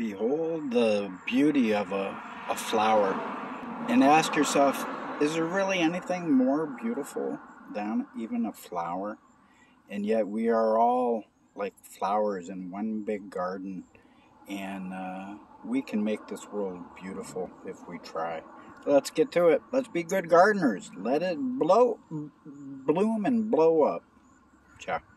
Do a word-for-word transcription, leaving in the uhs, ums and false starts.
Behold the beauty of a, a flower and ask yourself, is there really anything more beautiful than even a flower? And yet we are all like flowers in one big garden, and uh, we can make this world beautiful if we try. Let's get to it. Let's be good gardeners. Let it blow, bloom and blow up. Ciao.